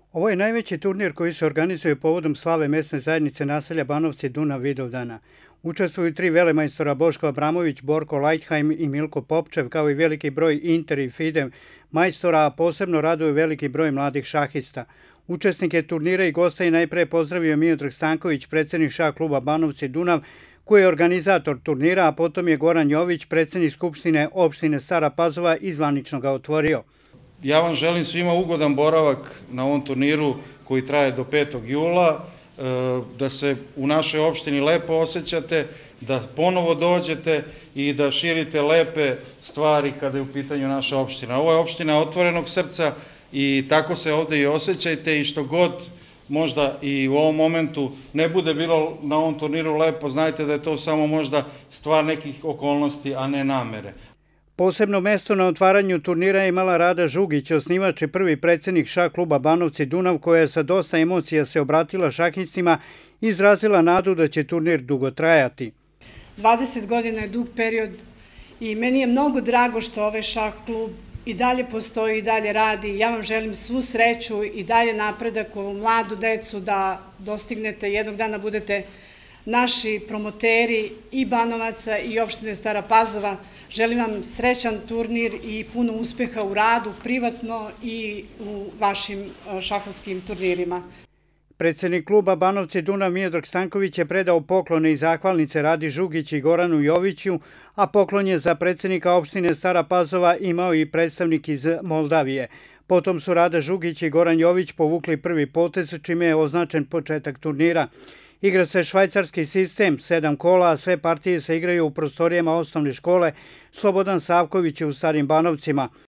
Ovo je najveći turnir koji se organizuje povodom slave mesne zajednice naselja Banovci Dunav Vidovdana. Učestvuju 3 velemajstora Boško Abramović, Borko Lajthajm i Milko Popčev, kao i veliki broj Inter i FIDE majstora, a posebno raduje veliki broj mladih šahista. Učesnike turnira i gosta je najpre pozdravio Miodrag Stanković, predsednik šah kluba Banovci Dunav, koji je organizator turnira, a potom je Goran Jović, predsednik Skupštine opštine Stara Pazova, i zvanično ga otvorio. Ja vam želim svima ugodan boravak na ovom turniru koji traje do 5. jula, da se u našoj opštini lepo osjećate, da ponovo dođete i da širite lepe stvari kada je u pitanju naša opština. Ovo je opština otvorenog srca i tako se ovde i osjećajte, i što god možda i u ovom momentu ne bude bilo na ovom turniru lepo, znajte da je to samo možda stvar nekih okolnosti, a ne namere. Posebno mesto na otvaranju turnira je imala Rada Žugić, osnivač i prvi predsednik šah kluba Banovci Dunav, koja je sa dosta emocija se obratila šahistima i izrazila nadu da će turnir dugo trajati. 20 godina je dug period i meni je mnogo drago što ovaj šah klub i dalje postoji i dalje radi. Ja vam želim svu sreću i dalje napredak, ovu mladu decu, da dostignete, jednog dana budete naši promoteri i Banovaca i opštine Stara Pazova. Želim vam srećan turnir i puno uspeha u radu, privatno i u vašim šahovskim turnirima. Predsednik kluba Banovci Dunav Miodrag Stanković je predao poklone i zahvalnice Radi Žugić i Goranu Joviću, a poklon je za predsednika opštine Stara Pazova imao i predstavnik iz Moldavije. Potom su Rada Žugić i Goran Jović povukli prvi potez, čime je označen početak turnira. Igra se švajcarski sistem, 7 kola, a sve partije se igraju u prostorijama osnovne škole Slobodan Savković u Starim Banovcima.